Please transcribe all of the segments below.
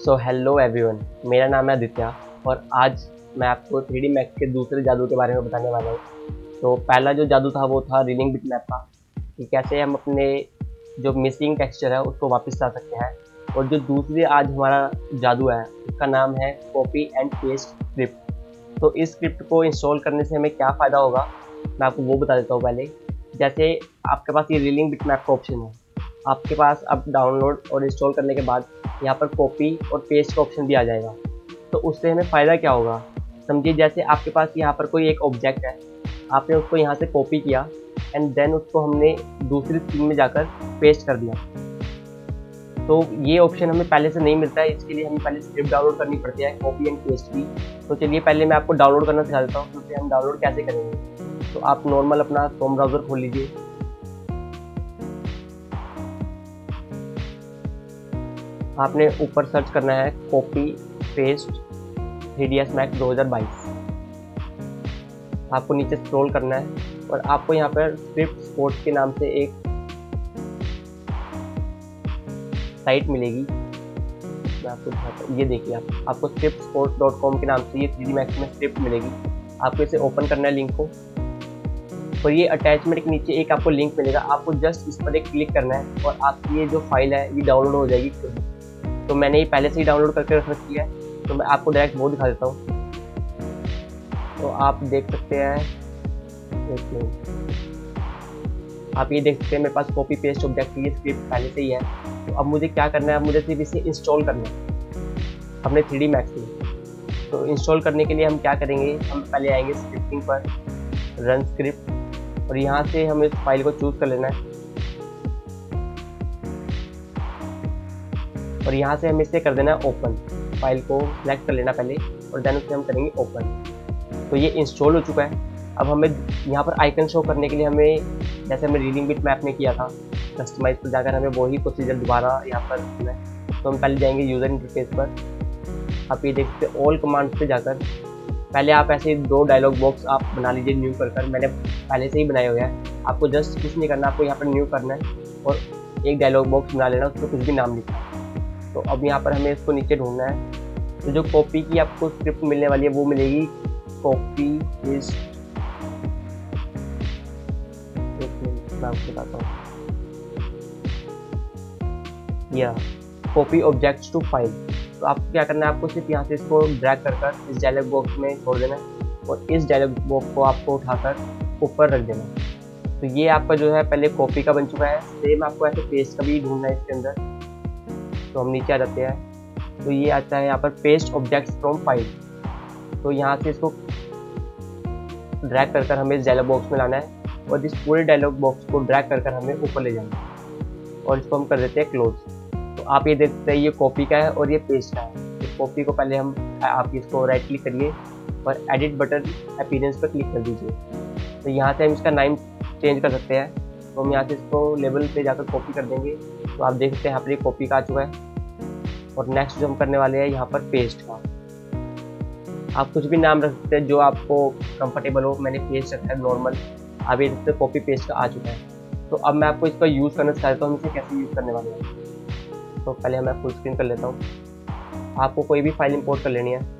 So hello everyone, मेरा नाम है आदित्य और आज मैं आपको 3D मैक्स के दूसरे जादू के बारे में बताने वाला हूँ। तो पहला जो जादू था वो था रीलिंग बिटमैप का, कि कैसे हम अपने जो मिसिंग टेक्सचर है उसको वापस ला सकते हैं। और जो दूसरी आज हमारा जादू है उसका नाम है कॉपी एंड पेस्ट स्क्रिप्ट। तो इस स्क्रिप्ट को इंस्टॉल करने से हमें क्या फ़ायदा होगा, मैं आपको वो बता देता हूँ। पहले जैसे आपके पास ये रीलिंग बिटमैप का ऑप्शन है, आपके पास अब डाउनलोड और इंस्टॉल करने के बाद यहाँ पर कॉपी और पेस्ट का ऑप्शन भी आ जाएगा। तो उससे हमें फ़ायदा क्या होगा, समझिए जैसे आपके पास यहाँ पर कोई एक ऑब्जेक्ट है, आपने उसको यहाँ से कॉपी किया एंड देन उसको हमने दूसरी स्क्रीन में जाकर पेस्ट कर दिया। तो ये ऑप्शन हमें पहले से नहीं मिलता है, इसके लिए हमें पहले स्क्रिप्ट डाउनलोड करनी पड़ती है कॉपी एंड पेस्ट की। तो चलिए पहले मैं आपको डाउनलोड करना सिखा देता हूँ, तो हम डाउनलोड कैसे करेंगे। तो आप नॉर्मल अपना क्रोम ब्राउज़र खोल लीजिए। आपने ऊपर सर्च करना है कॉपी पेस्ट 3ds Max 2022। आपको नीचे स्क्रॉल करना है और आपको यहाँ पर स्क्रिप्ट स्पोर्ट्स के नाम से एक साइट मिलेगी। मैं आपको दिखाता हूँ, ये देखिए आपको scriptsport.com के नाम से ये 3D Max में स्क्रिप्ट मिलेगी। आपको इसे ओपन करना है लिंक को, और ये अटैचमेंट के नीचे एक आपको लिंक मिलेगा। आपको जस्ट इस पर एक क्लिक करना है और आपकी ये जो फाइल है ये डाउनलोड हो जाएगी खुद। तो मैंने ये पहले से ही डाउनलोड करके रख रखी है, तो मैं आपको डायरेक्ट वो दिखा देता हूँ। तो आप देख सकते हैं, आप ये देख सकते हैं मेरे पास कॉपी पेस्ट ऑब्जेक्ट की स्क्रिप्ट पहले से ही है। तो अब मुझे क्या करना है, अब मुझे सिर्फ इसे इंस्टॉल करना है अपने 3D Max में। तो इंस्टॉल करने के लिए हम क्या करेंगे, हम पहले आएंगे स्क्रिप्टिंग पर, रन स्क्रिप्ट, और यहाँ से हमें इस फाइल को चूज़ कर लेना है और यहाँ से हमें इसे कर देना है ओपन। फाइल को सिलेक्ट कर लेना पहले और देन उसे हम करेंगे ओपन। तो ये इंस्टॉल हो चुका है। अब हमें यहाँ पर आइकन शो करने के लिए हमें, जैसे हमें रीडिंग बिटमैप में किया था, कस्टमाइज पर जाकर हमें वही प्रोसीजर दोबारा यहाँ पर करना है। तो हम पहले जाएंगे यूज़र इंटरफेस पर। आप ये देख सकते हैं ऑल कमांड्स पे जाकर पहले आप ऐसे 2 डायलॉग बॉक्स आप बना लीजिए न्यू कर मैंने पहले से ही बनाया हुआ है। आपको जस्ट कुछ नहीं करना, आपको यहाँ पर न्यू करना है और एक डायलॉग बॉक्स बना लेना, उसमें कुछ भी नाम लिखना है। तो अब यहाँ पर हमें इसको नीचे ढूंढना है। तो जो कॉपी की आपको स्क्रिप्ट मिलने वाली है वो मिलेगी कॉपी पेस्ट, मैं आपको बताता हूँ, या कॉपी ऑब्जेक्ट्स टू फाइल। तो आपको क्या करना है, आपको सिर्फ यहाँ से इसको ड्रैग कर इस डायलॉग बॉक्स में छोड़ देना है और इस डायलॉग बॉक्स को आपको उठाकर ऊपर रख देना है। तो ये आपका जो है पहले कॉपी का बन चुका है। सेम आपको ऐसे पेस्ट का भी ढूंढना है इसके अंदर। तो हम नीचे आ जाते हैं, तो ये आता है यहाँ पर पेस्ट ऑब्जेक्ट्स फ्रॉम फाइल। तो यहाँ से इसको ड्रैग कर हमें इस डायलॉग बॉक्स में लाना है और इस पूरे डायलॉग बॉक्स को ड्रैग कर हमें ऊपर ले जाना है और इसको हम कर देते हैं क्लोज। तो आप ये देख सकते हैं ये कॉपी का है और ये पेस्ट का है। तो कॉपी को पहले हम, आप इसको राइट क्लिक करिए और एडिट बटन अपीयरेंस पर क्लिक कर दीजिए। तो यहाँ से हम इसका नाम चेंज कर सकते हैं। तो हम यहाँ से इसको लेबल पे जाकर कॉपी कर देंगे। तो आप देख सकते हैं यहाँ पर ये कॉपी का आ चुका है। और नेक्स्ट जो हम करने वाले हैं यहाँ पर पेस्ट का, आप कुछ भी नाम रख सकते हैं जो आपको कंफर्टेबल हो। मैंने पेस्ट रखा है नॉर्मल। आप ये देखते कॉपी पेस्ट का आ चुका है। तो अब मैं आपको इसका यूज़ करना सिखाता हूँ, हम इसे कैसे यूज़ करने वाले हैं। तो पहले मैं फुल स्क्रीन कर लेता हूँ। आपको कोई भी फाइल इंपोर्ट कर लेनी है।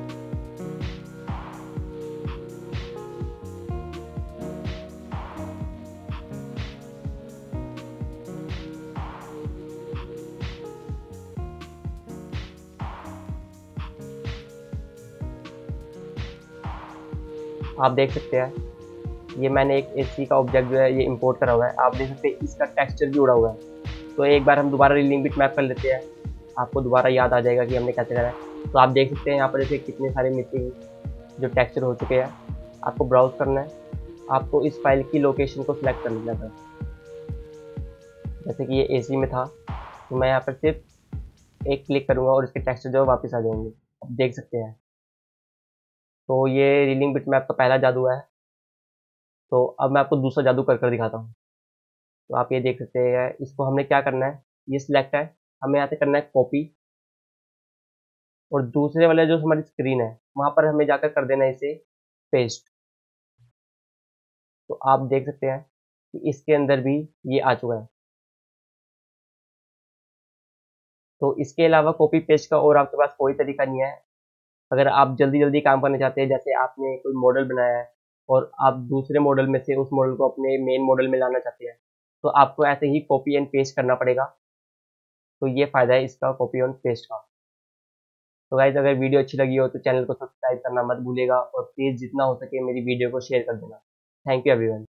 आप देख सकते हैं ये मैंने एक एसी का ऑब्जेक्ट जो है ये इंपोर्ट करा हुआ है। आप देख सकते हैं इसका टेक्सचर भी उड़ा हुआ है। तो एक बार हम दोबारा रीलिंग बिटमैप कर लेते हैं, आपको दोबारा याद आ जाएगा कि हमने कैसे करा है। तो आप देख सकते हैं यहाँ पर जैसे कितने सारे मिसिंग जो टेक्सचर हो चुके हैं। आपको ब्राउज करना है, आपको इस फाइल की लोकेशन को सिलेक्ट कर लेना था। जैसे कि ये एसी में था, तो मैं यहाँ पर सिर्फ एक क्लिक करूँगा और इसके टेक्सचर जो है वापस आ जाएंगे। आप देख सकते हैं। तो ये रीलिंग बिटमैप का पहला जादू है। तो अब मैं आपको दूसरा जादू कर दिखाता हूँ। तो आप ये देख सकते हैं, इसको हमने क्या करना है, ये सिलेक्ट है, हमें यहाँ से करना है कॉपी, और दूसरे वाले जो हमारी स्क्रीन है वहाँ पर हमें जाकर कर देना है इसे पेस्ट। तो आप देख सकते हैं कि इसके अंदर भी ये आ चुका है। तो इसके अलावा कॉपी पेस्ट का और आपके पास कोई तरीका नहीं है। अगर आप जल्दी जल्दी काम करना चाहते हैं, जैसे आपने कोई मॉडल बनाया है और आप दूसरे मॉडल में से उस मॉडल को अपने मेन मॉडल में लाना चाहते हैं, तो आपको ऐसे ही कॉपी एंड पेस्ट करना पड़ेगा। तो ये फ़ायदा है इसका कॉपी एंड पेस्ट का। तो गाइज अगर वीडियो अच्छी लगी हो तो चैनल को सब्सक्राइब करना मत भूलिएगा और प्लीज़ जितना हो सके मेरी वीडियो को शेयर कर देना। Thank you everyone.